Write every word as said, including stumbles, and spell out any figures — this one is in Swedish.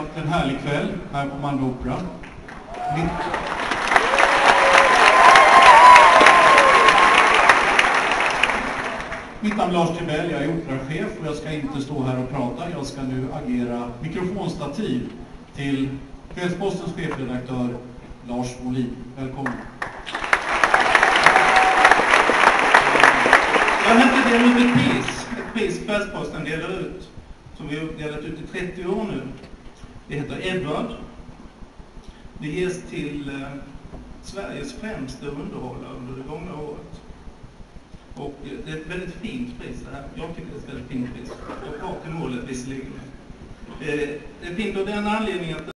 haft en härlig kväll här på Malmö Opera. Mitt... Mitt namn är Lars Tibell, jag är operachef och jag ska inte stå här och prata. Jag ska nu agera mikrofonstativ till Kvällspostens chefredaktör Lars Molin. Välkommen. Jag hämtar dela ut ett pris, ett pris Kvällsposten delar ut, som vi har delat ut i trettio år nu. Det heter Edward. Det ges till eh, Sveriges främsta underhållare under det gångna året. Och eh, det är ett väldigt fint pris det här. Jag tycker det är ett väldigt fint pris. Och bra till målet visserligen. Eh, det är fint av den anledningen att